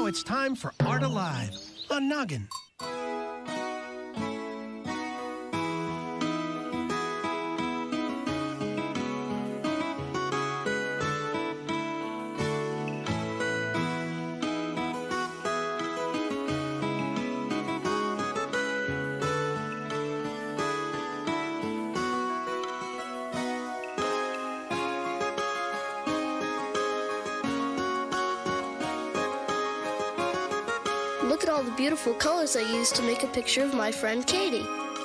Now it's time for Art Alive on Noggin. Look at all the beautiful colors I used to make a picture of my friend Katie.